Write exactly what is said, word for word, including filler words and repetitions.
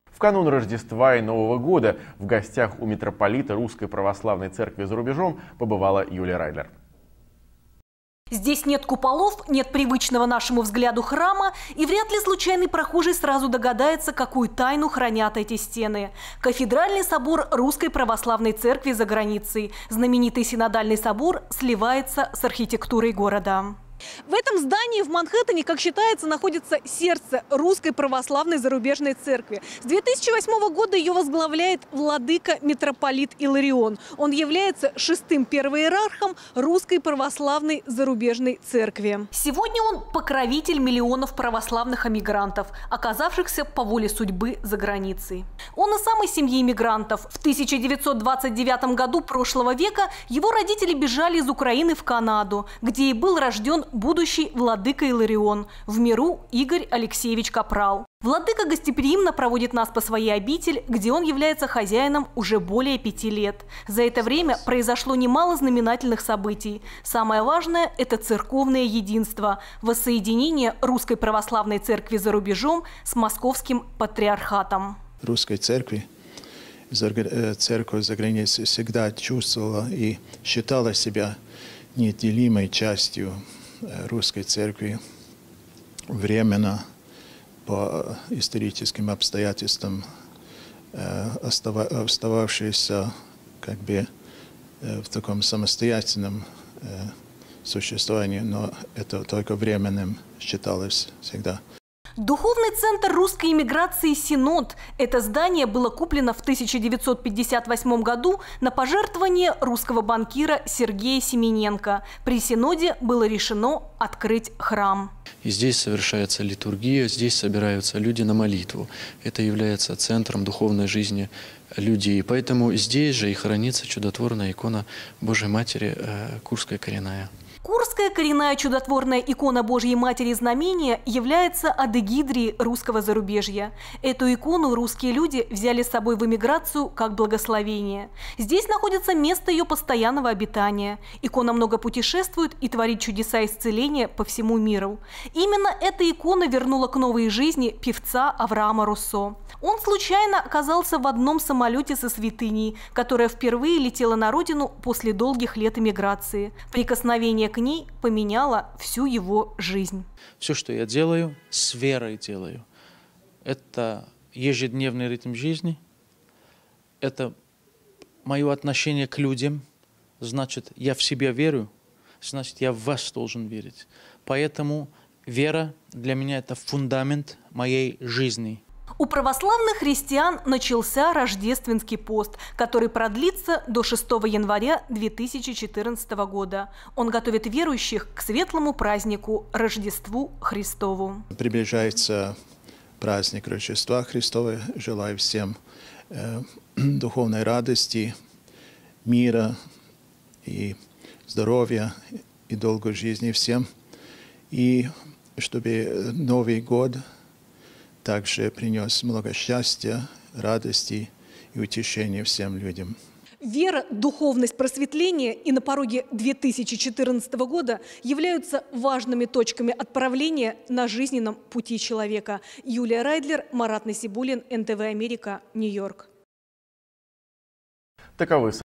В канун Рождества и Нового года в гостях у митрополита Русской Православной Церкви за рубежом побывала Юлия Райдлер. Здесь нет куполов, нет привычного нашему взгляду храма, и вряд ли случайный прохожий сразу догадается, какую тайну хранят эти стены. Кафедральный собор Русской Православной Церкви за границей. Знаменитый синодальный собор сливается с архитектурой города. В этом здании в Манхэттене, как считается, находится сердце Русской Православной Зарубежной Церкви. С две тысячи восьмого года ее возглавляет владыка митрополит Иларион. Он является шестым первоиерархом Русской Православной Зарубежной Церкви. Сегодня он покровитель миллионов православных эмигрантов, оказавшихся по воле судьбы за границей. Он из самой семьи эмигрантов. В тысяча девятьсот двадцать девятом году прошлого века его родители бежали из Украины в Канаду, где и был рожден будущий владыка Иларион, в миру Игорь Алексеевич Капрал. Владыка гостеприимно проводит нас по своей обители, где он является хозяином уже более пяти лет. За это время произошло немало знаменательных событий. Самое важное – это церковное единство, воссоединение Русской Православной Церкви за рубежом с Московским патриархатом. Русской церкви, церковь за границей всегда чувствовала и считала себя неотделимой частью Русской Церкви, временно по историческим обстоятельствам остававшиеся как бы в таком самостоятельном существовании, но это только временным считалось всегда. Духовный центр русской эмиграции «Синод». Это здание было куплено в тысяча девятьсот пятьдесят восьмом году на пожертвование русского банкира Сергея Семененко. При Синоде было решено открыть храм. И здесь совершается литургия, здесь собираются люди на молитву. Это является центром духовной жизни людей. Поэтому здесь же и хранится чудотворная икона Божьей Матери э, Курская коренная. Курская коренная чудотворная икона Божьей Матери Знамения является адегидрией русского зарубежья. Эту икону русские люди взяли с собой в эмиграцию как благословение. Здесь находится место ее постоянного обитания. Икона много путешествует и творит чудеса исцеления по всему миру. Именно эта икона вернула к новой жизни певца Авраама Руссо. Он случайно оказался в одном самолете со святыней, которая впервые летела на родину после долгих лет эмиграции. Прикосновение к ней поменяло всю его жизнь. Все, что я делаю, с верой делаю. Это ежедневный ритм жизни, это мое отношение к людям. Значит, я в себя верю, значит, я в вас должен верить. Поэтому вера для меня – это фундамент моей жизни. У православных христиан начался рождественский пост, который продлится до шестого января две тысячи четырнадцатого года. Он готовит верующих к светлому празднику Рождеству Христову. Приближается праздник Рождества Христова. Желаю всем э, духовной радости, мира и здоровья и долгой жизни всем. И чтобы Новый год также принес много счастья, радости и утешения всем людям. Вера, духовность, просветление и на пороге две тысячи четырнадцатого года являются важными точками отправления на жизненном пути человека. Юлия Райдлер, Марат Насибуллин, эн тэ вэ Америка, Нью-Йорк. Таковы